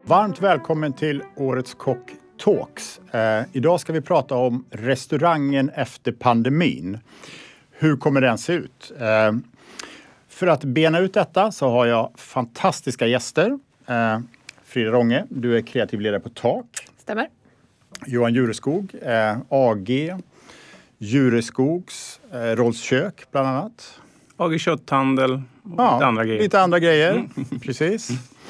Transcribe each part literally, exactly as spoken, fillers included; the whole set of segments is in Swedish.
Varmt välkommen till årets Kock Talks. Eh, idag ska vi prata om restaurangen efter pandemin. Hur kommer den se ut? Eh, för att bena ut detta så har jag fantastiska gäster. Eh, Frida Ronge, du är kreativ ledare på Tak. Stämmer. Johan Jureskog, eh, A G, Jureskogs, eh, Rolls Kök bland annat. A G Kötthandel och ja, lite andra grejer. Lite andra grejer, mm. Precis.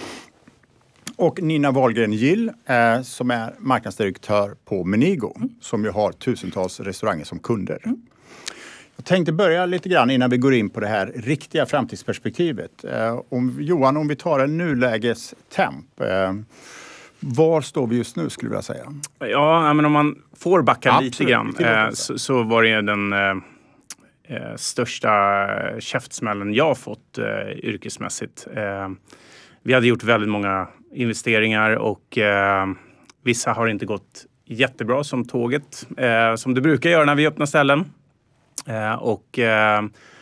Och Nina Wahlgren Gill eh, som är marknadsdirektör på Menigo. Mm. Som ju har tusentals restauranger som kunder. Mm. Jag tänkte börja lite grann innan vi går in på det här riktiga framtidsperspektivet. Eh, om, Johan, om vi tar en nulägestemp. Eh, var står vi just nu skulle jag vilja säga? Ja, men om man får backa Absolut. lite grann eh, så, så var det den eh, eh, största käftsmällen jag fått eh, yrkesmässigt. Eh, vi hade gjort väldigt många investeringar och eh, vissa har inte gått jättebra som tåget. Eh, som det brukar göra när vi öppnar ställen. Eh, och eh,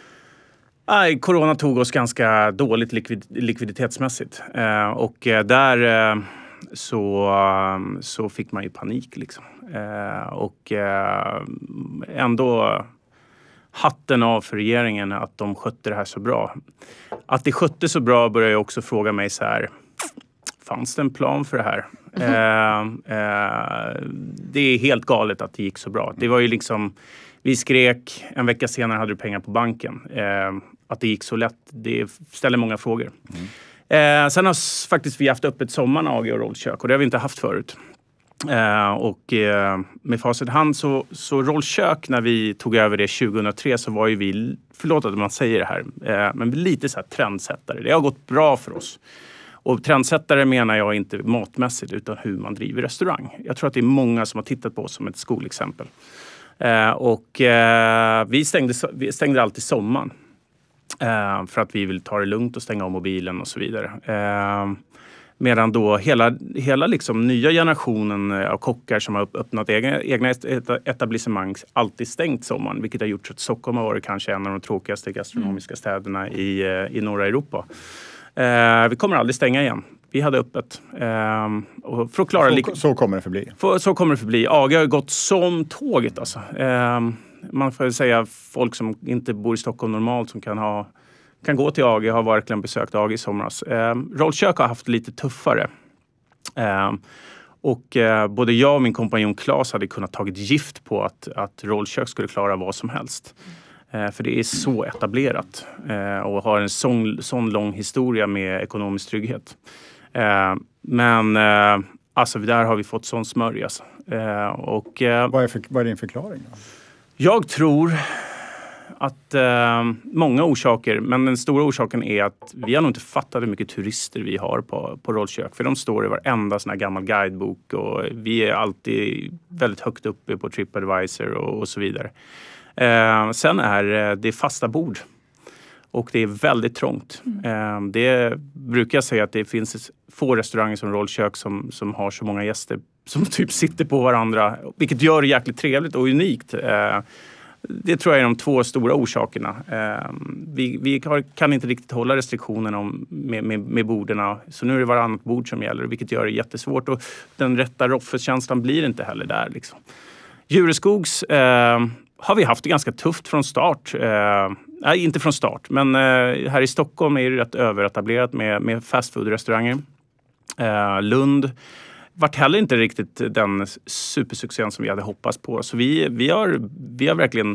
eh, corona tog oss ganska dåligt likvid, likviditetsmässigt. Eh, och eh, där eh, så, så fick man ju panik liksom. Eh, och eh, ändå hatten av för regeringen att de skötte det här så bra. Att det skötte så bra börjar jag också fråga mig så här. Fanns det en plan för det här? Mm-hmm. eh, eh, det är helt galet att det gick så bra. Det var ju liksom, vi skrek, en vecka senare hade du pengar på banken. Eh, att det gick så lätt, det ställer många frågor. Mm. Eh, sen har faktiskt vi haft öppet sommaren A G och Rolls Kök och det har vi inte haft förut. Eh, och eh, med facit hand så, så Rolls Kök när vi tog över det tjugohundratre så var ju vi, förlåt att man säger det här, eh, men lite så här trendsättare. Det har gått bra för oss. Och trendsättare menar jag inte matmässigt utan hur man driver restaurang. Jag tror att det är många som har tittat på oss som ett skolexempel. Eh, och eh, vi, stängde, vi stängde alltid sommaren. Eh, för att vi vill ta det lugnt och stänga av mobilen och så vidare. Eh, medan då hela, hela liksom nya generationen av kockar som har öppnat egna, egna etablissemang alltid stängt sommaren. Vilket har gjort att Stockholm har varit kanske en av de tråkigaste gastronomiska städerna i, i norra Europa. Eh, vi kommer aldrig stänga igen. Vi hade öppet. Eh, och för att klara så, lik- så kommer det förbli. För, så kommer det förbli. A G har gått som tåget alltså. Eh, man får säga folk som inte bor i Stockholm normalt som kan ha kan gå till A G har verkligen besökt A G i somras. Eh, Rolls Kök har haft lite tuffare. Eh, och eh, både jag och min kompanjon Claes hade kunnat tagit gift på att, att Rolls Kök skulle klara vad som helst. Eh, för det är så etablerat eh, och har en sån, sån lång historia med ekonomisk trygghet. Eh, men eh, alltså där har vi fått sån smörj. Alltså. Eh, och, eh, vad, är för, vad är din förklaring då? Jag tror att eh, många orsaker, men den stora orsaken är att vi har nog inte fattat hur mycket turister vi har på, på Rolls Kök. För de står i varenda sån här gammal guidebok och vi är alltid väldigt högt uppe på TripAdvisor och, och så vidare. Eh, sen är det fasta bord och det är väldigt trångt. Eh, det brukar jag säga att det finns få restauranger som Rolls Kök som, som har så många gäster som typ sitter på varandra, vilket gör det jäkligt trevligt och unikt. Eh, det tror jag är de två stora orsakerna. Eh, vi vi har, kan inte riktigt hålla restriktionerna om, med, med, med borderna, så nu är det varannat bord som gäller, vilket gör det jättesvårt och den rätta roffeskänslan blir inte heller där. Liksom. Jureskogs eh, har vi haft det ganska tufft från start. Eh, nej, inte från start, men eh, här i Stockholm är det rätt överetablerat med, med fastfood-restauranger. Eh, Lund vart heller inte riktigt den supersuccén som vi hade hoppats på. Så vi, vi, har, vi har verkligen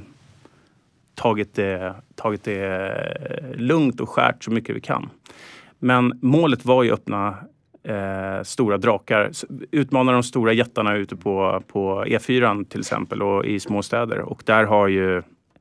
tagit det, tagit det lugnt och skärt så mycket vi kan. Men målet var ju att öppna eh, stora drakar. Utmana de stora jättarna ute på, på E fyra till exempel och i småstäder. Och där har ju,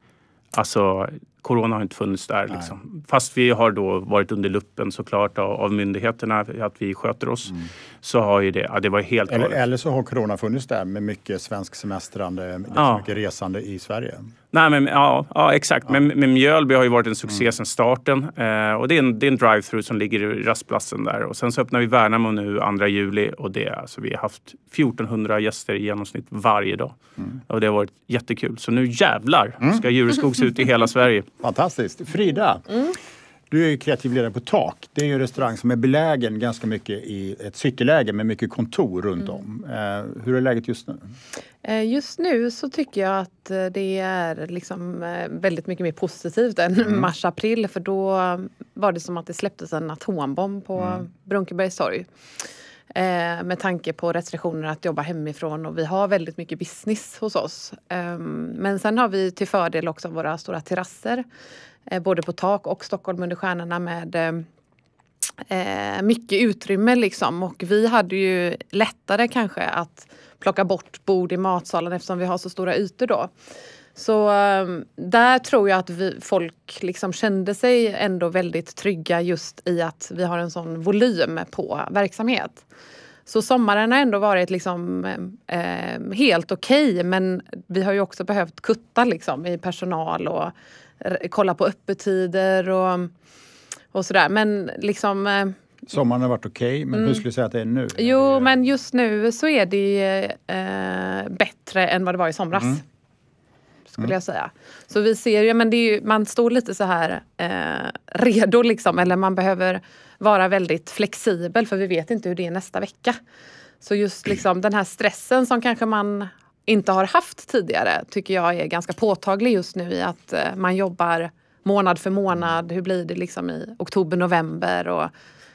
alltså corona har inte funnits där liksom. Fast vi har då varit under luppen såklart av, av myndigheterna att vi sköter oss. Mm. Så har ju det, ja, det var helt eller, eller så har corona funnits där med mycket svensk semestrande, ja. mycket resande i Sverige. Nej men ja, ja exakt. Ja. Men, men Mjölby har ju varit en succé mm. sedan starten. Eh, och det är en, det är en drive-thru som ligger i rastplatsen där. Och sen så öppnar vi Värnamo nu andra juli. Och det, alltså, vi har haft fjortonhundra gäster i genomsnitt varje dag. Mm. Och det har varit jättekul. Så nu jävlar ska mm. Jureskogs ut i hela Sverige. Fantastiskt. Frida, mm. Du är ju kreativ ledare på Tak. Det är ju en restaurang som är belägen ganska mycket i ett cityläge med mycket kontor runt om. Eh, hur är läget just nu? Just nu så tycker jag att det är liksom väldigt mycket mer positivt än mm. mars-april. För då var det som att det släpptes en atombomb på mm. Brunkebergs torg. Eh, med tanke på restriktioner att jobba hemifrån, och vi har väldigt mycket business hos oss. Eh, men sen har vi till fördel också våra stora terrasser. Eh, både på Tak och Stockholm under stjärnorna med eh, mycket utrymme liksom. Och vi hade ju lättare kanske att plocka bort bord i matsalen eftersom vi har så stora ytor då. Så där tror jag att vi, folk liksom kände sig ändå väldigt trygga just i att vi har en sån volym på verksamhet. Så sommaren har ändå varit liksom, eh, helt okej, okay, men vi har ju också behövt kutta liksom, i personal och r- kolla på öppettider och, och sådär. Men liksom... Eh, Sommaren har varit okej, okay, men mm. hur skulle du säga att det är nu? Jo, det... men just nu så är det eh, bättre än vad det var i somras. Mm. Skulle mm. jag säga. Så vi ser ju, men det är ju, man står lite så här eh, redo liksom. Eller man behöver vara väldigt flexibel, för vi vet inte hur det är nästa vecka. Så just liksom den här stressen som kanske man inte har haft tidigare tycker jag är ganska påtaglig just nu i att eh, man jobbar månad för månad. Hur blir det liksom i oktober, november och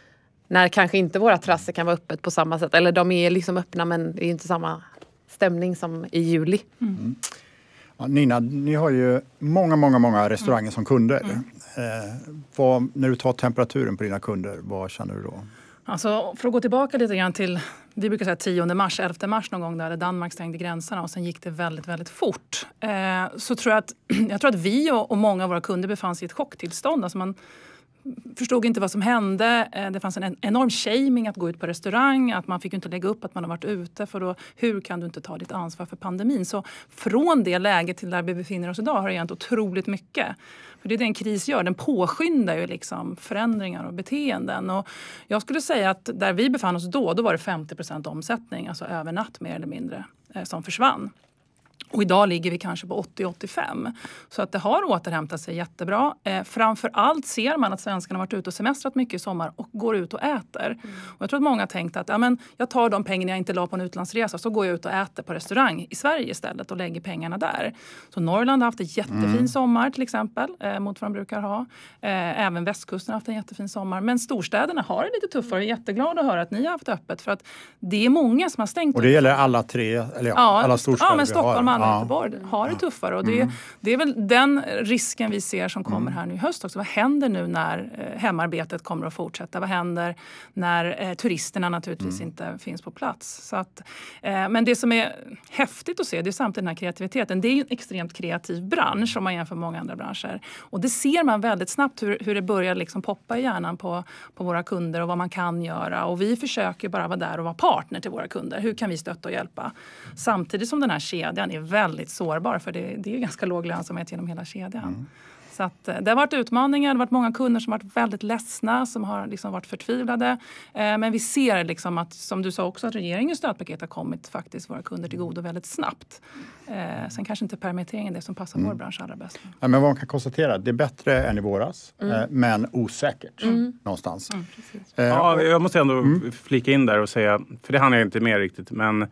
när kanske inte våra terrasser kan vara öppet på samma sätt. Eller de är liksom öppna, men det är inte samma stämning som i juli. Mm. Ja, Nina, ni har ju många, många, många restauranger mm. som kunder. Mm. Eh, vad, när du tar temperaturen på dina kunder, vad känner du då? Alltså, för att gå tillbaka lite grann till, vi brukar säga tionde mars, elfte mars någon gång där Danmark stängde gränserna och sen gick det väldigt, väldigt fort. Eh, så tror jag att, jag tror att vi och, och många av våra kunder befann sig i ett chocktillstånd. Alltså man förstod inte vad som hände. Det fanns en enorm shaming att gå ut på restaurang. Att man fick inte lägga upp att man har varit ute. För då, hur kan du inte ta ditt ansvar för pandemin? Så från det läget till där vi befinner oss idag har det hänt otroligt mycket. För det är det en kris gör. Den påskyndar ju liksom förändringar och beteenden. Och jag skulle säga att där vi befann oss då, då var det femtio procent omsättning. Alltså över natt mer eller mindre som försvann. Och idag ligger vi kanske på åttio till åttiofem. Så att det har återhämtat sig jättebra. Eh, framförallt ser man att svenskarna har varit ute och semestrat mycket i sommar och går ut och äter. Mm. Och jag tror att många har tänkt att ja, men jag tar de pengarna jag inte la på en utlandsresa, så går jag ut och äter på restaurang i Sverige istället och lägger pengarna där. Så Norrland har haft en jättefin mm. sommar till exempel, eh, mot vad de brukar ha. Eh, även västkusten har haft en jättefin sommar. Men storstäderna har det lite tuffare. Jag är jätteglad att höra att ni har haft öppet, för att det är många som har stängt. Och det gäller alla tre, eller ja, ja alla storstäder ja, men Stockholm, vi har. Ja. Göteborg har det tuffare, och det, mm. det är väl den risken vi ser som kommer här nu i höst också. Vad händer nu när eh, hemarbetet kommer att fortsätta? Vad händer när eh, turisterna naturligtvis mm. inte finns på plats? Så att, eh, men det som är häftigt att se, det är samtidigt den här kreativiteten. Det är ju en extremt kreativ bransch om man jämför med många andra branscher. Och det ser man väldigt snabbt hur, hur det börjar liksom poppa i hjärnan på, på våra kunder och vad man kan göra. Och vi försöker bara vara där och vara partner till våra kunder. Hur kan vi stötta och hjälpa? Samtidigt som den här kedjan är väldigt sårbar, för det, det är ju ganska låg lönsamhet genom hela kedjan. Mm. Så att, det har varit utmaningar, det har varit många kunder som har varit väldigt ledsna, som har liksom varit förtvivlade. Eh, men vi ser liksom att, som du sa också, att regeringens stödpaket har kommit faktiskt våra kunder till godo väldigt snabbt. Eh, sen kanske inte permitteringen är det som passar mm. vår bransch allra bäst. Ja, men vad man kan konstatera, det är bättre än i våras, mm. eh, men osäkert mm. någonstans. Mm, eh, ja, jag måste ändå mm. flika in där och säga, för det hann jag inte med riktigt, men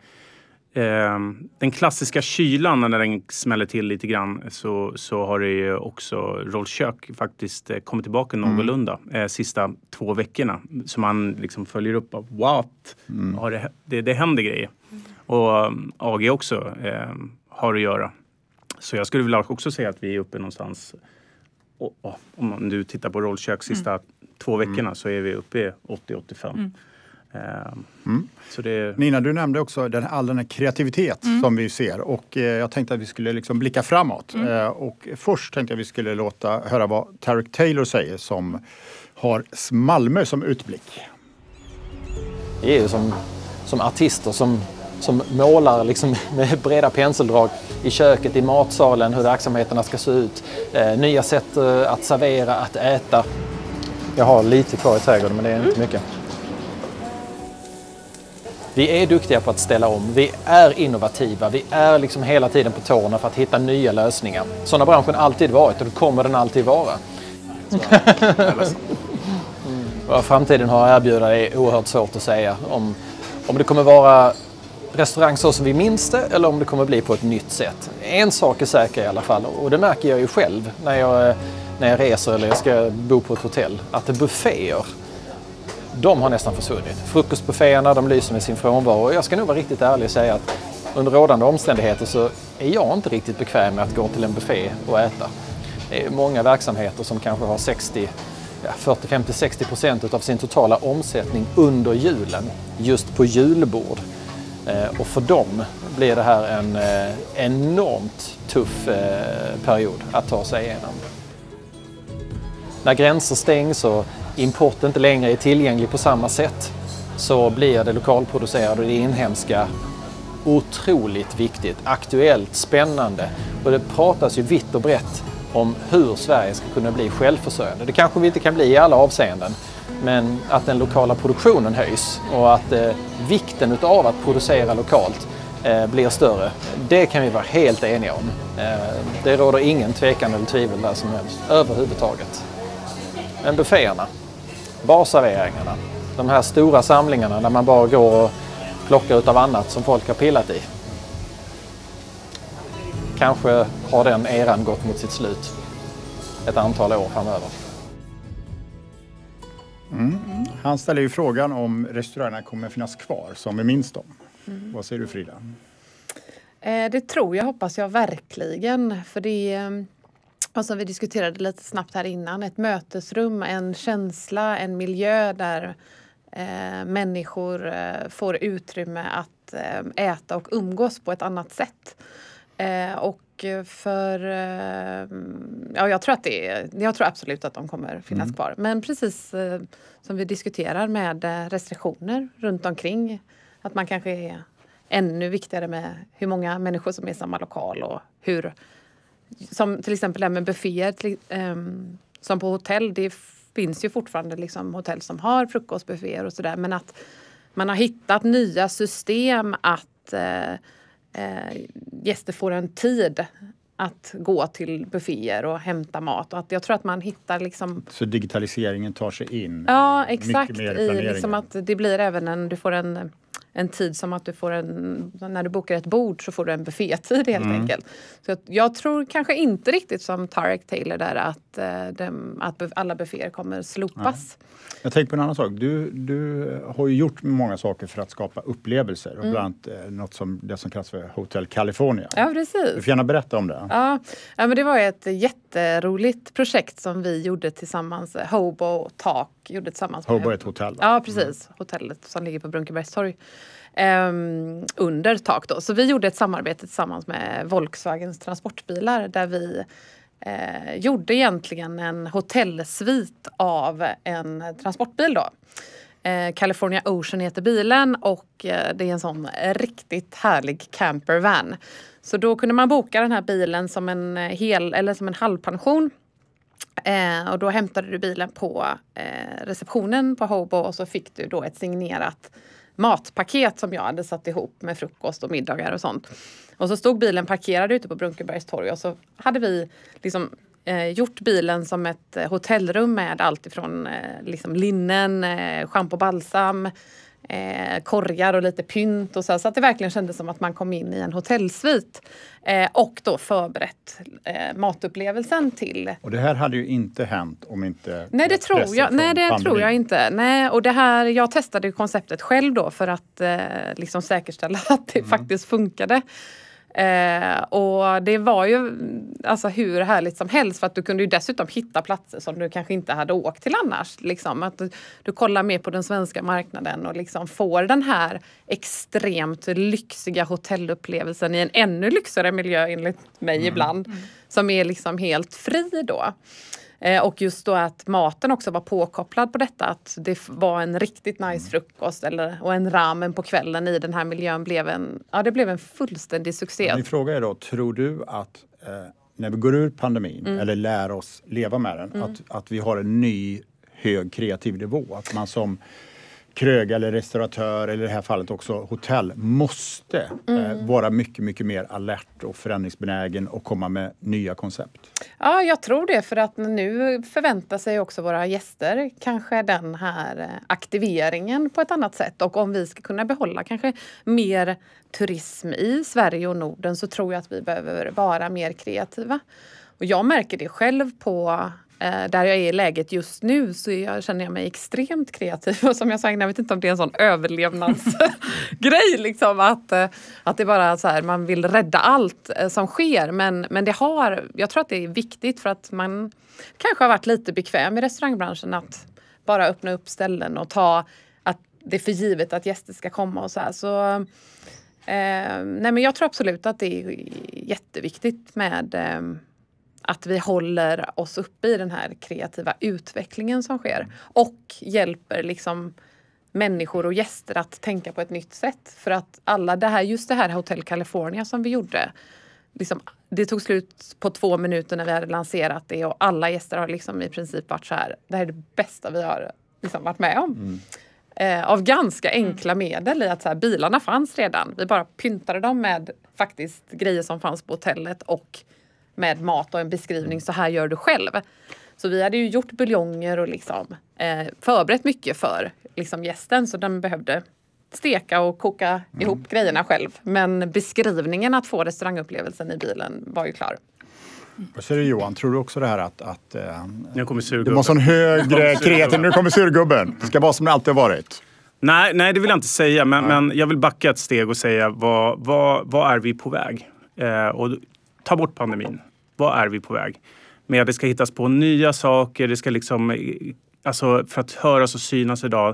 Eh, den klassiska kylan, när den smäller till lite grann, så, så har det ju också Rolls kök faktiskt eh, kommit tillbaka någorlunda mm. eh, sista två veckorna. Så man liksom följer upp av what? Mm. Har det, det, det händer grejer. Mm. Och um, A G också eh, har att göra. Så jag skulle vilja också säga att vi är uppe någonstans, och, och, om du tittar på Rolls kök sista mm. två veckorna mm. så är vi uppe i åttio till åttiofem. Mm. Mm. Så det... Nina, du nämnde också den, all den här kreativitet mm. som vi ser, och eh, jag tänkte att vi skulle liksom blicka framåt mm. eh, och först tänkte jag att vi skulle låta höra vad Tarek Taylor säger, som har Malmö som utblick. Vi är ju som, som artister som, som målar liksom med breda penseldrag i köket, i matsalen, hur verksamheterna ska se ut, eh, nya sätt eh, att servera, att äta. Jag har lite kvar i trädgården, men det är inte mm. mycket. Vi är duktiga på att ställa om, vi är innovativa, vi är liksom hela tiden på tårna för att hitta nya lösningar. Sådana branschen alltid varit, och det kommer den alltid vara. Vad framtiden har att erbjuda är oerhört svårt att säga. Om, om det kommer vara restaurang så som vi minns det eller om det kommer bli på ett nytt sätt. En sak är säker i alla fall, och det märker jag ju själv när jag, när jag reser eller jag ska bo på ett hotell, att bufféer, de har nästan försvunnit. Frukostbufféerna, de lyser med sin frånvaro, och jag ska nog vara riktigt ärlig och säga att under rådande omständigheter så är jag inte riktigt bekväm med att gå till en buffé och äta. Det är många verksamheter som kanske har sextio, fyrtio, femtio, sextio procent av sin totala omsättning under julen just på julbord. Och för dem blir det här en enormt tuff period att ta sig igenom. När gränser stängs och import inte längre är tillgänglig på samma sätt så blir det lokalproducerade och det inhemska otroligt viktigt, aktuellt, spännande. Och det pratas ju vitt och brett om hur Sverige ska kunna bli självförsörjande. Det kanske vi inte kan bli i alla avseenden, men att den lokala produktionen höjs och att eh, vikten av att producera lokalt eh, blir större, det kan vi vara helt eniga om. Eh, det råder ingen tvekan eller tvivel där som helst, överhuvudtaget. Men bufféerna, barserveringarna, de här stora samlingarna där man bara går och plockar utav annat som folk har pillat i. Kanske har den eran gått mot sitt slut ett antal år framöver. Mm. Han ställer ju frågan om restaurangerna kommer finnas kvar som vi minns dem. Mm. Vad säger du, Frida? Eh, det tror jag, hoppas jag verkligen. För det är, och som vi diskuterade lite snabbt här innan, ett mötesrum, en känsla, en miljö där eh, människor eh, får utrymme att eh, äta och umgås på ett annat sätt. Eh, och för, eh, ja jag tror att det är, jag tror absolut att de kommer finnas mm. kvar. Men precis eh, som vi diskuterar med restriktioner runt omkring, att man kanske är ännu viktigare med hur många människor som är i samma lokal och hur, som till exempel det här med bufféer, till, eh, som på hotell, det finns ju fortfarande liksom hotell som har frukostbufféer och sådär, men att man har hittat nya system att eh, Eh, gäster får en tid att gå till bufféer och hämta mat. Och att jag tror att man hittar liksom... Så digitaliseringen tar sig in? Ja, exakt. Mer I liksom att det blir även en... Du får en, en tid som att du får en... När du bokar ett bord så får du en buffétid helt mm. enkelt. Så jag, jag tror kanske inte riktigt som Tarek Taylor där att, eh, dem, att alla bufféer kommer slopas. Ja. Jag tänker på en annan sak. Du, du har ju gjort många saker för att skapa upplevelser. Och mm. bland annat eh, något som, det som kallas för Hotel California. Ja, precis. Du får gärna berätta om det. Ja, ja men det var ett jätteroligt projekt som vi gjorde tillsammans. Hobo Talk gjorde tillsammans. Hobo är ett hotell. Då. Ja, precis. Mm. Hotellet som ligger på Brunkebergstorg. Um, under tak då. Så vi gjorde ett samarbete tillsammans med Volkswagens transportbilar där vi eh, gjorde egentligen en hotellsvit av en transportbil då. Eh, California Ocean heter bilen och eh, det är en sån riktigt härlig campervan. Så då kunde man boka den här bilen som en hel eller som en halvpension. Eh, och då hämtade du bilen på eh, receptionen på Hobo och så fick du då ett signerat matpaket som jag hade satt ihop med frukost och middagar och sånt. Och så stod bilen parkerad ute på Brunkebergstorg och så hade vi liksom eh, gjort bilen som ett eh, hotellrum med allt ifrån eh, liksom linnen, eh, schampo och balsam, eh, korgar och lite pynt och så, så att det verkligen kändes som att man kom in i en hotellsvit eh, och då förberett eh, matupplevelsen till. Och det här hade ju inte hänt om inte Nej, det tror jag. Nej, det pandemi. tror jag inte. Nej, och det här jag testade ju konceptet själv då för att eh, liksom säkerställa att det mm. faktiskt funkade. Eh, och det var ju alltså hur härligt som helst för att du kunde ju dessutom hitta platser som du kanske inte hade åkt till annars. Liksom. Att du, du kollar mer på den svenska marknaden och liksom får den här extremt lyxiga hotellupplevelsen i en ännu lyxigare miljö enligt mig mm. ibland. Mm. Som är liksom helt fri då. Eh, och just då att maten också var påkopplad på detta. Att det var en riktigt nice frukost eller, och en ramen på kvällen i den här miljön blev en, ja, det blev en fullständig succé. Min fråga är då, tror du att eh, när vi går ur pandemin mm. eller lär oss leva med den, mm. att, att vi har en ny hög kreativ nivå? Att man som krögare eller restauratör eller i det här fallet också hotell måste mm. eh, vara mycket, mycket mer alert och förändringsbenägen och komma med nya koncept? Ja, jag tror det, för att nu förväntar sig också våra gäster kanske den här aktiveringen på ett annat sätt. Och om vi ska kunna behålla kanske mer turism i Sverige och Norden så tror jag att vi behöver vara mer kreativa. Och jag märker det själv på där jag är i läget just nu, så jag känner jag mig extremt kreativ. Och som jag sa, jag vet inte om det är en sån överlevnadsgrej. liksom, att, att det bara så här, man vill rädda allt som sker. Men, men det har, jag tror att det är viktigt för att man kanske har varit lite bekväm i restaurangbranschen att bara öppna upp ställen och ta att det är för givet att gäster ska komma och så här. Så, eh, nej men jag tror absolut att det är jätteviktigt med eh, att vi håller oss uppe i den här kreativa utvecklingen som sker. Och hjälper liksom människor och gäster att tänka på ett nytt sätt. För att alla det här, just det här Hotel California som vi gjorde. Liksom, det tog slut på två minuter när vi hade lanserat det. Och alla gäster har liksom i princip varit så här. Det här är det bästa vi har liksom varit med om. Mm. Eh, av ganska enkla medel i att så här, bilarna fanns redan. Vi bara pyntade dem med faktiskt grejer som fanns på hotellet och med mat och en beskrivning, så här gör du själv. Så vi hade ju gjort buljonger och liksom, eh, förberett mycket för liksom, gästen, så den behövde steka och koka mm. ihop grejerna själv. Men beskrivningen att få restaurangupplevelsen i bilen var ju klar. Vad säger du, Johan? Tror du också det här att, att eh, nu kommer surgubben. Du måste ha en högre kreativ, nu kommer surgubben. Det ska vara som det alltid har varit. Nej, nej, det vill jag inte säga. Men, men jag vill backa ett steg och säga vad, vad, vad är vi på väg? Eh, och ta bort pandemin. Vad är vi på väg? Men det ska hittas på nya saker. Det ska liksom, alltså för att höras och synas idag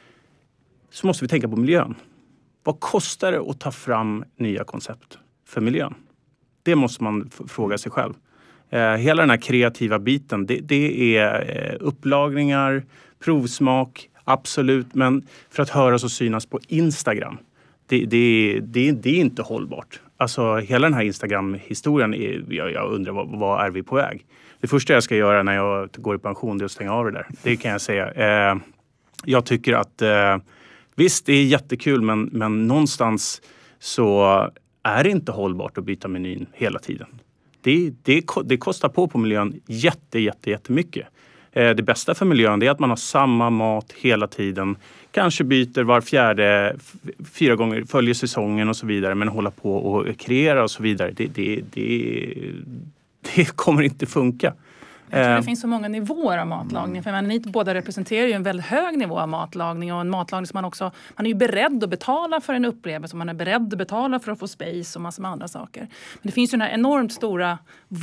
så måste vi tänka på miljön. Vad kostar det att ta fram nya koncept för miljön? Det måste man f- fråga sig själv. Eh, hela den här kreativa biten, det, det är eh, upplagningar, provsmak, absolut. Men för att höras och synas på Instagram, det, det, det, det är inte hållbart. Alltså hela den här Instagram-historien, är, jag, jag undrar vad, vad är vi på väg? Det första jag ska göra när jag går i pension är att stänga av det där. Det kan jag säga. Eh, jag tycker att eh, visst, det är jättekul, men, men någonstans så är det inte hållbart att byta menyn hela tiden. Det, det, det kostar på på miljön jätte, jätte, jättemycket. Eh, det bästa för miljön är att man har samma mat hela tiden. Kanske byter var fjärde, fyra gånger, följer säsongen och så vidare. Men hålla på och kreera och så vidare. Det, det, det, det kommer inte funka. Jag tror det finns så många nivåer av matlagning. För ni båda representerar ju en väldigt hög nivå av matlagning. Och en matlagning som man också... Man är ju beredd att betala för en upplevelse. Man är beredd att betala för att få space och massor med andra saker. Men det finns ju den här enormt stora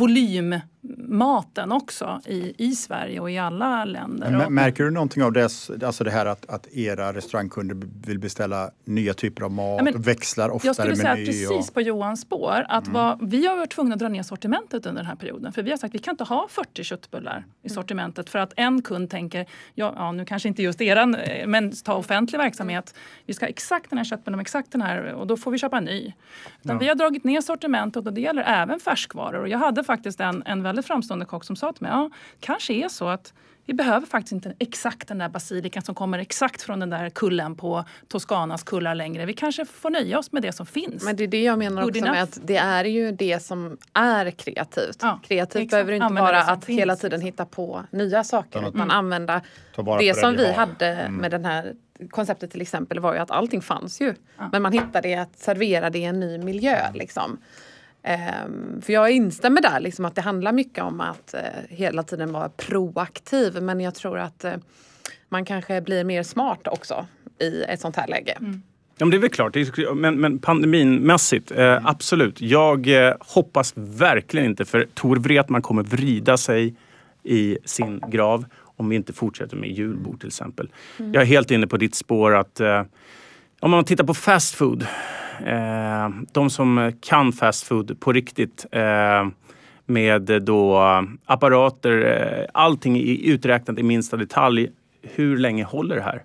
volymmaten också i, i Sverige och i alla länder. Men, märker du någonting av det, alltså det här att, att era restaurangkunder vill beställa nya typer av mat, ja, men växlar oftare jag skulle säga meny? Precis och... på Johans spår. Att mm. vad, vi har varit tvungna att dra ner sortimentet under den här perioden. För vi har sagt att vi kan inte ha fyrtio köttbullar i sortimentet. För att en kund tänker, ja, ja nu kanske inte just eran, men ta offentlig verksamhet. Vi ska ha exakt den här köttbullen, exakt den här, och då får vi köpa en ny. Utan ja. Vi har dragit ner sortimentet och det gäller även färskvaror. Och jag hade faktiskt en, en väldigt framstående kock som sa till mig, ja, kanske är så att vi behöver faktiskt inte exakt den där basilikan som kommer exakt från den där kullen på Toscanas kullar längre. Vi kanske får nöja oss med det som finns. Men det är det jag menar också med att det är ju det som är kreativt. Ja, kreativt exakt. Behöver inte vara att finns. Hela tiden hitta på nya saker. Mm. Utan använda det, det som vi, vi hade mm. med den här konceptet till exempel var ju att allting fanns ju. Ja. Men man hittade det att servera det i en ny miljö liksom. Um, för jag instämmer där liksom, att det handlar mycket om att uh, hela tiden vara proaktiv, men jag tror att uh, man kanske blir mer smart också i ett sånt här läge. Mm. Ja, men det är väl klart, men, men pandeminmässigt, eh, absolut. Jag eh, hoppas verkligen inte, för Tor Wretman kommer vrida sig i sin grav om vi inte fortsätter med julbord till exempel. Mm. Jag är helt inne på ditt spår att eh, om man tittar på fast food, Eh, de som kan fast food på riktigt eh, med då apparater, eh, allting är uträknat i minsta detalj. Hur länge håller det här?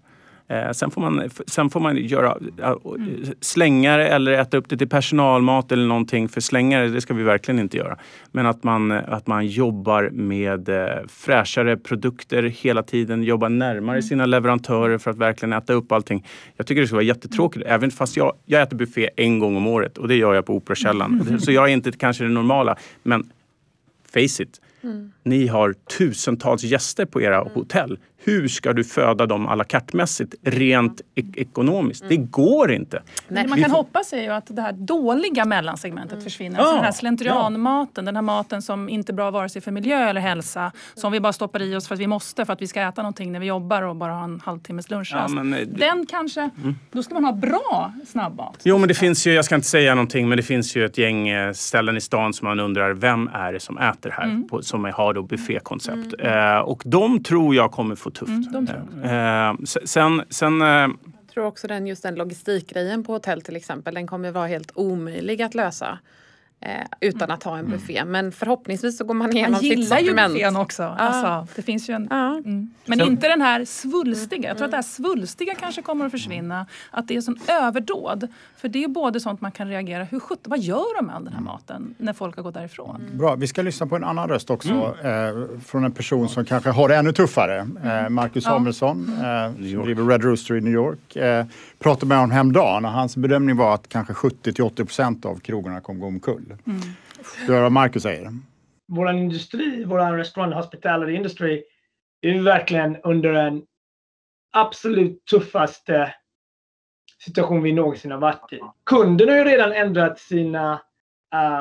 Eh, sen, får man, sen får man göra äh, slängare eller äta upp det till personalmat eller någonting. För slängare, det ska vi verkligen inte göra. Men att man, att man jobbar med eh, fräschare produkter hela tiden. Jobbar närmare sina leverantörer för att verkligen äta upp allting. Jag tycker det ska vara jättetråkigt. Även fast jag, jag äter buffé en gång om året. Och det gör jag på Operakällan. Så jag är inte kanske det normala. Men face it. Mm. Ni har tusentals gäster på era mm. hotell. Hur ska du föda dem à la carte-mässigt rent ek- ekonomiskt? Mm. Det går inte. Nej. Det man kan får... hoppas är ju att det här dåliga mellansegmentet mm. försvinner. Alltså ja. Den här slentrianmaten, ja. Den här maten som inte är bra vare sig för miljö eller hälsa. Som vi bara stoppar i oss för att vi måste, för att vi ska äta någonting när vi jobbar och bara ha en halvtimmes lunch. Ja, men, den kanske, mm. då ska man ha bra snabbmat. Jo, men det finns ju, jag ska inte säga någonting, men det finns ju ett gäng ställen i stan som man undrar, vem är det som äter här? Mm. På, som har då buffékoncept. Mm. Eh, och de tror jag kommer få tufft. Mm, de tror jag. Eh, sen... sen eh, jag tror också den, just den logistikgrejen på hotell till exempel, den kommer vara helt omöjlig att lösa. Eh, utan att ha en buffé. Mm. Men förhoppningsvis så går man igenom sitt sortiment. Man gillar ju buffén också. Ah. Alltså, det finns ju en... Ah. Mm. Men så, inte den här svulstiga. Jag tror att det här svulstiga kanske kommer att försvinna. Att det är sån överdåd. För det är både sånt man kan reagera. Hur sjutton, vad gör de med den här maten när folk har gått därifrån? Mm. Bra, vi ska lyssna på en annan röst också. Mm. Eh, från en person som kanske har det ännu tuffare. Eh, Marcus ja. Samuelsson. Eh, som driver Red Rooster i New York. Eh, pratade med honom häromdagen. Och hans bedömning var att kanske sjuttio till åttio procent av krogarna kommer gå omkull. Mm. Du hör vad Marcus säger. Vår industri, vår restaurant hospitality industry är ju verkligen under en absolut tuffaste situation vi någonsin har varit i. Kunderna har ju redan ändrat sina uh,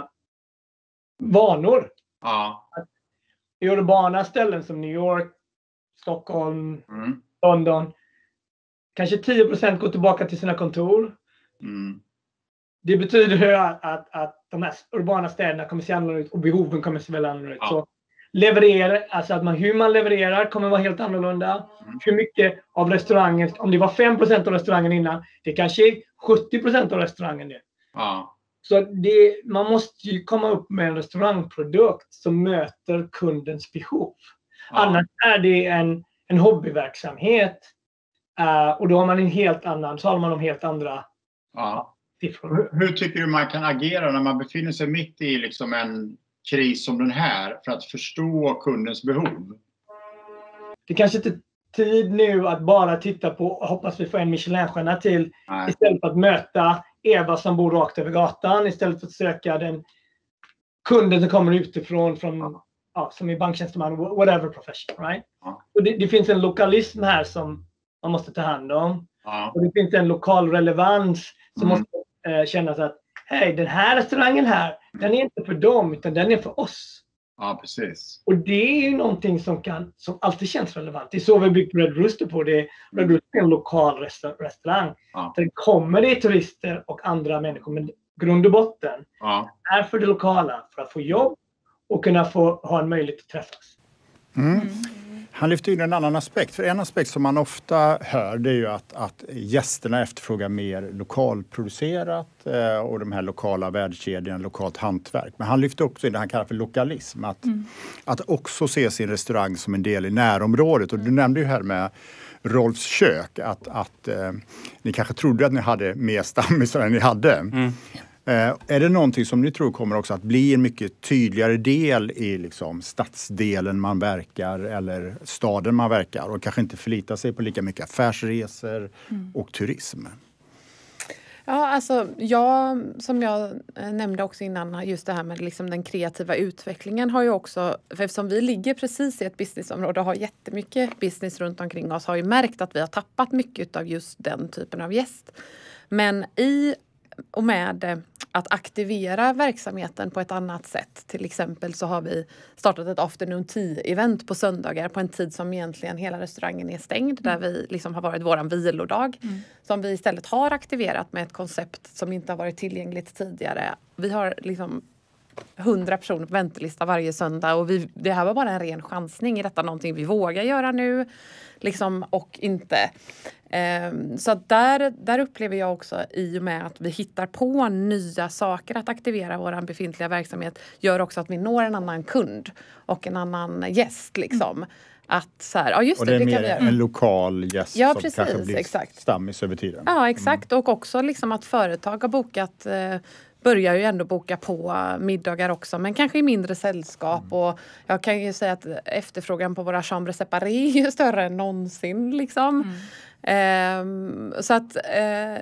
vanor. Ja. I urbana ställen som New York, Stockholm, mm. London. Kanske tio procent går tillbaka till sina kontor. Mm. Det betyder ju att, att, att de här urbana städerna kommer se annorlunda ut och behoven kommer se väldigt annorlunda ut. Ja. Så leverera, alltså att man, hur man levererar kommer vara helt annorlunda. Mm. Hur mycket av restaurangen, om det var fem procent av restaurangen innan, det kanske är sjuttio procent av restaurangen nu. Ja. Så det, man måste ju komma upp med en restaurangprodukt som möter kundens behov. Ja. Annars är det en, en hobbyverksamhet uh, och då har man en helt annan, så har man de helt andra ja. Hur, hur tycker du man kan agera när man befinner sig mitt i liksom en kris som den här för att förstå kundens behov? Det kanske inte är tid nu att bara titta på, hoppas vi får en Michelinstjärna till. Nej. Istället för att möta Eva som bor rakt över gatan. Istället för att söka den kunden som kommer utifrån från, ja. Ja, som är banktjänsteman, whatever profession. Right? Ja. Och det, det finns en lokalism här som man måste ta hand om. Ja. Och det finns en lokal relevans som mm. måste eh, kännas att hej, den här restaurangen här, den är inte för dem utan den är för oss. Ja, precis. Och det är ju någonting som, kan, som alltid känns relevant. Det är så vi byggt Red Rooster på. Det är, Red Rooster är en lokal resta- restaurang. Ja. Där kommer det turister och andra människor. Men grund och botten ja. är för det lokala. För att få jobb och kunna få ha en möjlighet att träffas. Mm. Mm. Han lyfter in en annan aspekt. För en aspekt som man ofta hör det är ju att, att gästerna efterfrågar mer lokalproducerat eh, och de här lokala värdekedjorna, lokalt hantverk. Men han lyfter också in det han kallar för lokalism. Att, mm. att också se sin restaurang som en del i närområdet. Och du nämnde ju här med Rolfs kök att, att eh, ni kanske trodde att ni hade mer stammisar än ni hade. Mm. Eh, är det någonting som ni tror kommer också att bli en mycket tydligare del i liksom, stadsdelen man verkar eller staden man verkar och kanske inte förlita sig på lika mycket affärsresor mm. och turism? Ja, alltså jag, som jag nämnde också innan, just det här med liksom den kreativa utvecklingen har ju också, för eftersom vi ligger precis i ett businessområde och har jättemycket business runt omkring oss, har ju märkt att vi har tappat mycket av just den typen av gäst. Men i och med att aktivera verksamheten på ett annat sätt. Till exempel så har vi startat ett afternoon tea-event på söndagar på en tid som egentligen hela restaurangen är stängd. Där vi liksom har varit våran vilodag. Mm. Som vi istället har aktiverat med ett koncept som inte har varit tillgängligt tidigare. Vi har liksom hundra personer på väntelista varje söndag. Och vi, det här var bara en ren chansning. Är detta någonting vi vågar göra nu? Liksom, och inte. Um, så att där, där upplever jag också i och med att vi hittar på nya saker att aktivera vår befintliga verksamhet gör också att vi når en annan kund och en annan gäst liksom. Att så här, ja just och det, det är det mer kan vi göra. en lokal gäst Ja, som precis, kanske blir exakt. stammis över tiden. Ja, exakt. Och också liksom att företag har bokat, eh, börjar ju ändå boka på middagar också, men kanske i mindre sällskap. Mm. Och jag kan ju säga att efterfrågan på våra chambre séparée är större än någonsin. Liksom. Mm. Eh, så att eh,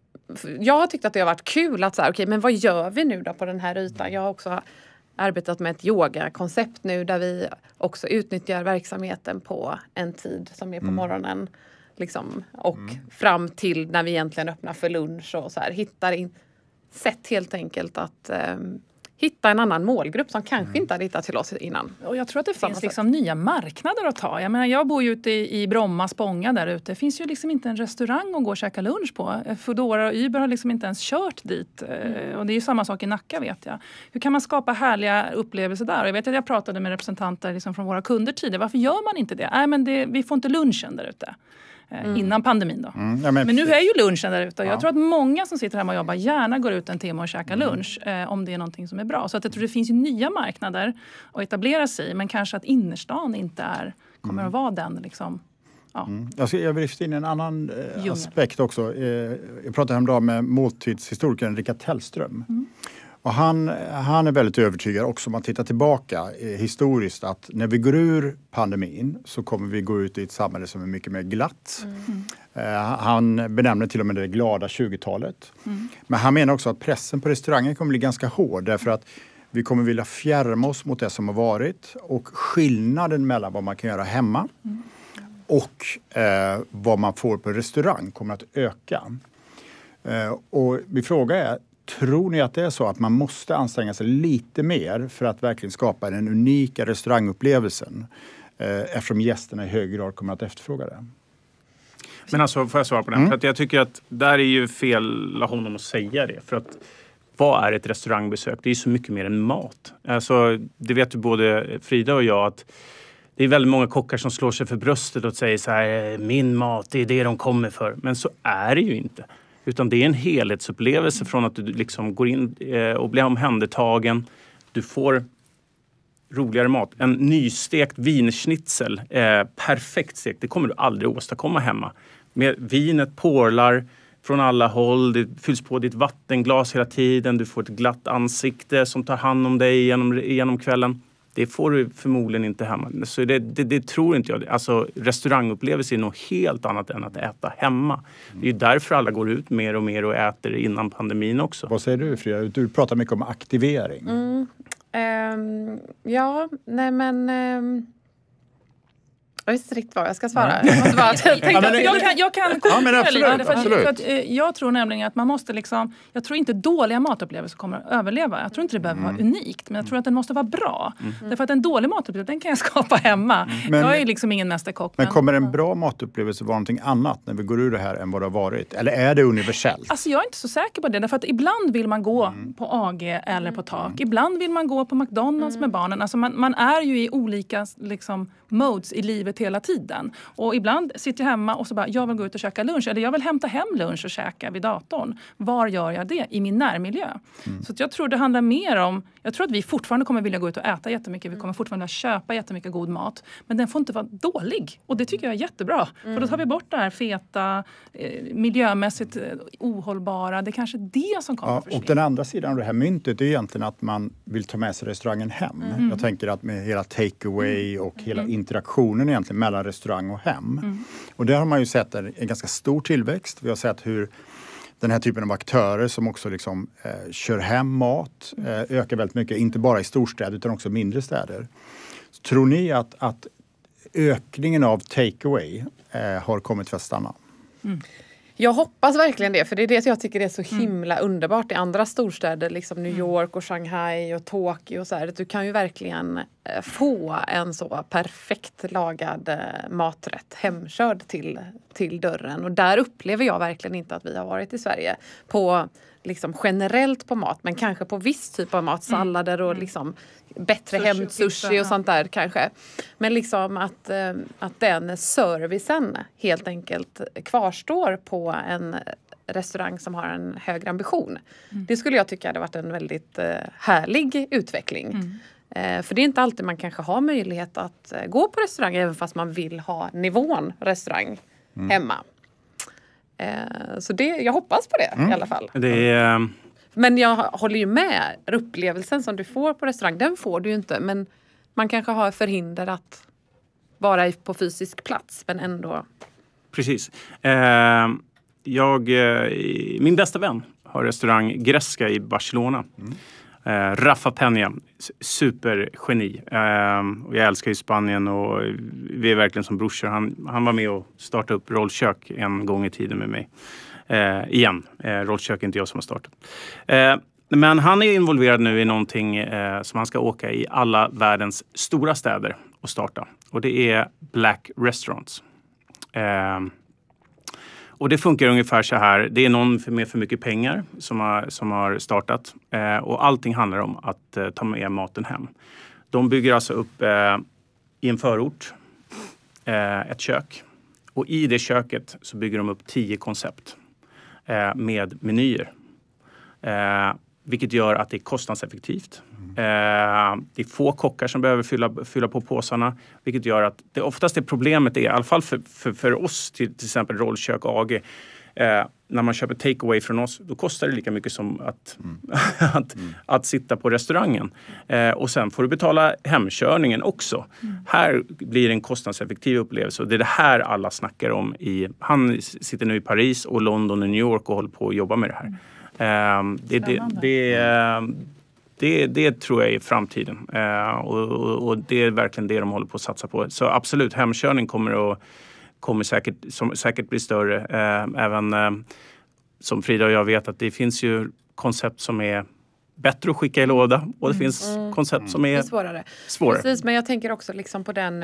jag har tyckt att det har varit kul att så här, okej, men vad gör vi nu då på den här ytan? Jag har också arbetat med ett yogakoncept nu där vi också utnyttjar verksamheten på en tid som är på mm. morgonen. Liksom, och mm. fram till när vi egentligen öppnar för lunch och så här, hittar in sätt helt enkelt att um, hitta en annan målgrupp som kanske mm. inte hade hittat till oss innan. Och jag tror att det finns liksom nya marknader att ta. Jag menar, jag bor ju ute i, i Bromma, Spånga där ute. Det finns ju liksom inte en restaurang att gå och käka lunch på. Foodora och Uber har liksom inte ens kört dit. Mm. Och det är ju samma sak i Nacka, vet jag. Hur kan man skapa härliga upplevelser där? Och jag vet att jag pratade med representanter liksom från våra kunder tidigare. Varför gör man inte det? Nej, men det, vi får inte lunchen där ute. Mm. Innan pandemin då. Mm, ja, men, men nu är ju lunchen där ute. Ja. Jag tror att många som sitter hemma och jobbar gärna går ut en timme och käkar mm. lunch. Eh, om det är någonting som är bra. Så att jag tror det finns ju nya marknader att etablera sig i. Men kanske att innerstan inte är, kommer mm. att vara den liksom. Ja. Mm. Jag, ska, jag vill lyfta in en annan eh, aspekt också. Eh, jag pratade häromdagen med måltidshistorikern Rickard Tellström. Mm. Och han, han är väldigt övertygad också om att titta tillbaka eh, historiskt att när vi går ur pandemin så kommer vi gå ut i ett samhälle som är mycket mer glatt. Mm. Eh, han benämner till och med det glada tjugotalet. Mm. Men han menar också att pressen på restaurangen kommer bli ganska hård därför att vi kommer vilja fjärma oss mot det som har varit och skillnaden mellan vad man kan göra hemma mm. och eh, vad man får på restaurang kommer att öka. Eh, och min fråga är, tror ni att det är så att man måste anstränga sig lite mer för att verkligen skapa den unika restaurangupplevelsen eh, eftersom gästerna i hög grad kommer att efterfråga det? Men alltså, får jag svara på den? Mm. För att jag tycker att där är ju fel av honom att säga det. För att vad är ett restaurangbesök? Det är ju så mycket mer än mat. Alltså, det vet ju både Frida och jag att det är väldigt många kockar som slår sig för bröstet och säger så här, min mat, det är det de kommer för. Men så är det ju inte. Utan det är en helhetsupplevelse från att du liksom går in och blir omhändertagen. Du får roligare mat. En nystekt vinschnitzel, eh, perfekt stekt, det kommer du aldrig åstadkomma hemma. Med vinet porlar från alla håll, det fylls på ditt vattenglas hela tiden. Du får ett glatt ansikte som tar hand om dig genom, genom kvällen. Det får du förmodligen inte hemma. Så det, det, det tror inte jag. Alltså restaurangupplevelse är något helt annat än att äta hemma. Det är ju därför alla går ut mer och mer och äter innan pandemin också. Vad säger du, Frida? Du pratar mycket om aktivering. Mm. Um, ja, nej men... Um... Jag vet inte riktigt vad jag ska svara. Jag, måste bara, jag, ja, men, jag kan, jag kan ja, men absolut, lite, för att, absolut. För att, eh, jag tror nämligen att man måste liksom, jag tror inte dåliga matupplevelser kommer att överleva. Jag tror inte det behöver mm. vara unikt, men jag tror att den måste vara bra. Mm. Därför att en dålig matupplevelse, den kan jag skapa hemma. Men, jag är liksom ingen mästerkock. Men, men kommer en bra matupplevelse vara någonting annat när vi går ur det här än vad det har varit? Eller är det universellt? Alltså jag är inte så säker på det. Därför att ibland vill man gå mm. på A G eller på tak. Mm. Ibland vill man gå på McDonalds mm. med barnen. Alltså man, man är ju i olika liksom, modes i livet hela tiden. Och ibland sitter jag hemma och så bara, jag vill gå ut och käka lunch. Eller jag vill hämta hem lunch och käka vid datorn. Var gör jag det? I min närmiljö. Mm. Så att jag tror det handlar mer om, jag tror att vi fortfarande kommer vilja gå ut och äta jättemycket. Vi kommer fortfarande vilja köpa jättemycket god mat. Men den får inte vara dålig. Och det tycker jag är jättebra. Mm. För då tar vi bort det här feta, eh, miljömässigt eh, ohållbara. Det är kanske det som kommer ja, att försvinna. Och den andra sidan av det här myntet är egentligen att man vill ta med sig restaurangen hem. Mm. Jag tänker att med hela takeaway och hela mm. interaktionen egentligen mellan restaurang och hem. Mm. Och där har man ju sett en, en ganska stor tillväxt. Vi har sett hur den här typen av aktörer som också liksom, eh, kör hem mat eh, ökar väldigt mycket. Inte bara i storstäder utan också mindre städer. Så tror ni att, att ökningen av takeaway eh, har kommit för att stanna? Mm. Jag hoppas verkligen det, för det är det jag tycker är så himla mm. underbart i andra storstäder, liksom New York och Shanghai och Tokyo och så här. Du kan ju verkligen få en så perfekt lagad maträtt hemkörd till, till dörren. Och där upplever jag verkligen inte att vi har varit i Sverige på liksom generellt på mat, men kanske på viss typ av mat, sallader och liksom bättre hem sushi och sånt där kanske. Men liksom att, att den servicen helt enkelt kvarstår på en restaurang som har en högre ambition. Mm. Det skulle jag tycka hade varit en väldigt härlig utveckling. Eh, för det är inte alltid man kanske har möjlighet att eh, gå på restaurang även fast man vill ha nivån restaurang mm. hemma. Eh, så det, jag hoppas på det mm. i alla fall. Det är... Men jag håller ju med. Upplevelsen som du får på restaurang, den får du ju inte. Men man kanske har förhinder att vara på fysisk plats, men ändå... Precis. Eh, jag, eh, min bästa vän har restaurang Gresca i Barcelona. Mm. Eh, Rafa Peña, supergeni. Eh, och jag älskar ju Spanien och vi är verkligen som brorsor. Han, han var med och startade upp Rollkök en gång i tiden med mig. Eh, igen, eh, Rollkök är inte jag som har startat. Eh, men han är involverad nu i någonting eh, som han ska åka i alla världens stora städer och starta. Och det är Black Restaurants. Eh, och det funkar ungefär så här. Det är någon med för mycket pengar som har, som har startat. Eh, och allting handlar om att eh, ta med maten hem. De bygger alltså upp eh, i en förort eh, ett kök. Och i det köket så bygger de upp tio koncept eh, med menyer. Eh, vilket gör att det är kostnadseffektivt. Mm. Eh, det är få kockar som behöver fylla, fylla på påsarna. Vilket gör att det oftast är problemet är, i alla fall för, för, för oss, till, till exempel Rollkök A G. Eh, när man köper takeaway från oss, då kostar det lika mycket som att, mm. att, mm. att sitta på restaurangen. Eh, och sen får du betala hemkörningen också. Mm. Här blir det en kostnadseffektiv upplevelse. Och det är det här alla snackar om. I, han sitter nu i Paris och London och New York och håller på att jobba med det här. Mm. Eh, det, det, det, det, det, det tror jag är framtiden. Eh, och, och, och det är verkligen det de håller på att satsa på. Så absolut, hemkörning kommer att kommer säkert, som, säkert bli större. Eh, även eh, som Frida och jag vet att det finns ju koncept som är bättre att skicka i låda. Och det mm. finns mm. koncept som är, det är svårare. svårare. Precis, men jag tänker också liksom på den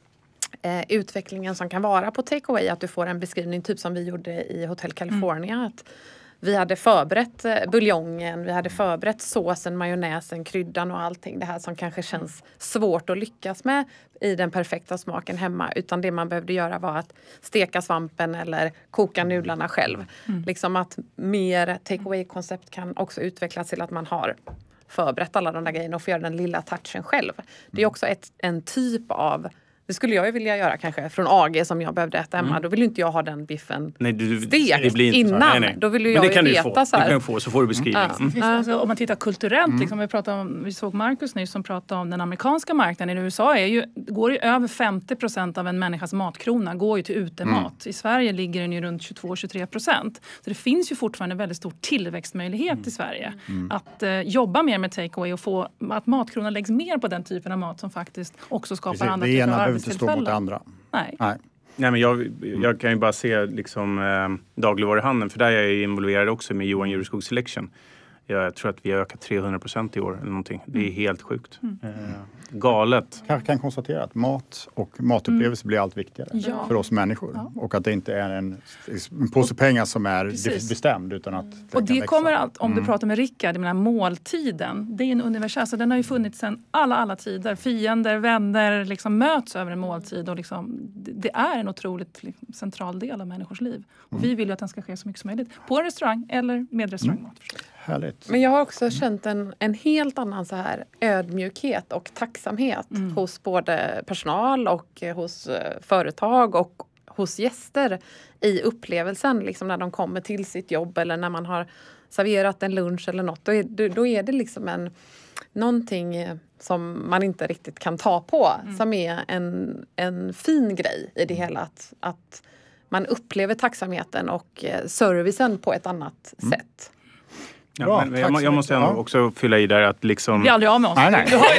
eh, utvecklingen som kan vara på takeaway. Att du får en beskrivning typ som vi gjorde i Hotel California. Mm. Att vi hade förberett buljongen, vi hade förberett såsen, majonnäsen, kryddan och allting. Det här som kanske känns svårt att lyckas med i den perfekta smaken hemma. Utan det man behövde göra var att steka svampen eller koka nudlarna själv. Mm. Liksom att mer takeaway-koncept kan också utvecklas till att man har förberett alla de där grejerna och får göra den lilla touchen själv. Det är också ett, en typ av... Det skulle jag ju vilja göra kanske från A G som jag behövde äta hemma. Mm. Då vill ju inte jag ha den biffen nej, du, stekt det blir inte innan. nej, nej. Då vill ju men jag det kan ju du veta få. så här. Det kan du få, så får du beskrivning. Mm. Mm. Alltså, om man tittar kulturellt, mm. liksom, vi, pratade om, vi såg Marcus nyss som pratade om den amerikanska marknaden. I U S A är ju, går ju över femtio procent av en människas matkrona går ju till utemat. Mm. I Sverige ligger den ju runt tjugotvå till tjugotre procent. Så det finns ju fortfarande en väldigt stor tillväxtmöjlighet mm. i Sverige. Mm. Att eh, jobba mer med takeaway och få att matkronan läggs mer på den typen av mat som faktiskt också skapar Precis. andra det typer ena av behöver inte stå mot det andra. Nej. Nej. Nej, men jag, jag kan ju bara se liksom, eh, dagligvaruhandeln, för där är jag involverad också med Johan Jureskog Selection. Jag tror att vi har ökat trehundra procent i år eller någonting. Det är mm. helt sjukt. Mm. Eh, galet. Jag kan konstatera att mat och matupplevelse mm. blir allt viktigare ja. för oss människor. Ja. Och att det inte är en, en påse pengar som är Precis. bestämd utan att det Och det kan kommer allt, om mm. du pratar med Rickard, jag menar måltiden. Det är en universal, alltså den har ju funnits sedan alla, alla tider. Fiender, vänner liksom möts över en måltid och liksom, det är en otroligt liksom, central del av människors liv. Och mm. vi vill ju att den ska ske så mycket som möjligt. På en restaurang eller med restaurangmat. Mm. Härligt. Men jag har också känt en, en helt annan så här ödmjukhet och tacksamhet mm. hos både personal och hos uh, företag och hos gäster i upplevelsen. Liksom när de kommer till sitt jobb eller när man har serverat en lunch eller något. Då är, då är det liksom en, någonting som man inte riktigt kan ta på. Mm. Som är en, en fin grej i det hela. Att, att man upplever tacksamheten och uh, servicen på ett annat mm. sätt. Ja, Bra, men jag, jag måste ändå också fylla i där att liksom... Vi är aldrig av med oss. Nej, nej. Du har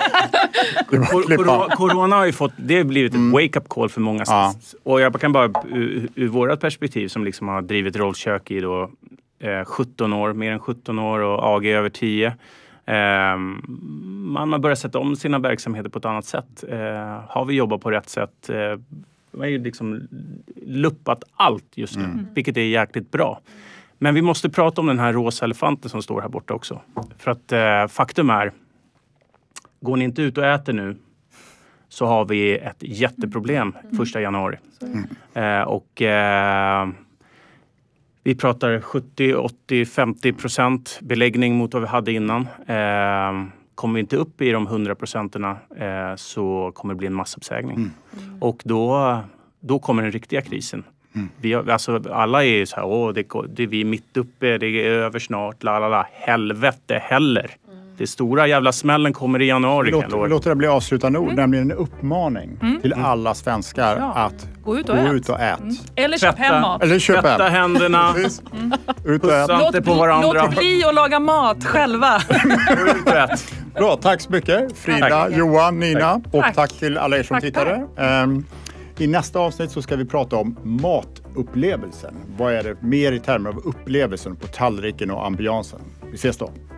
ju det. Corona, corona har ju fått... Det har blivit ett mm. wake-up call för många. Ja. Och jag kan bara ur, ur vårat perspektiv som liksom har drivit Rollkök i då, eh, sjutton år, mer än sjutton år och A G över tio. Eh, man har börjat sätta om sina verksamheter på ett annat sätt. Eh, har vi jobbat på rätt sätt? Eh, vi har ju liksom luppat allt just nu, mm. vilket är jäkligt bra. Men vi måste prata om den här rosa elefanten som står här borta också. För att eh, faktum är, går ni inte ut och äter nu så har vi ett jätteproblem första januari. Mm. Eh, och eh, vi pratar sjuttio, åttio, femtio procent beläggning mot vad vi hade innan. Eh, kommer vi inte upp i de hundra procenterna eh, så kommer det bli en massuppsägning. Mm. Mm. Och då, då kommer den riktiga krisen. Mm. Vi har, alltså, alla är så här, åh, det, det är vi mitt uppe, det är över snart, la la la. Helvete heller. Mm. Det stora jävla smällen kommer i januari. Låt, låt det bli avslutande ord, mm. nämligen en uppmaning mm. till alla svenskar ja. att gå ut och, gå ät. Ut och ät. Mm. Eller köp hem mat. Eller köp hem. Tvätta händerna. mm. Ut och ät. Låt, på varandra. låt bli att laga mat själva. Ut och ät. Bra, tack så mycket. Frida, tack. Johan, Nina tack. och tack. tack till alla er som tack, tittade. Um, I nästa avsnitt så ska vi prata om matupplevelsen. Vad är det mer i termer av upplevelsen på tallriken och ambiansen? Vi ses då.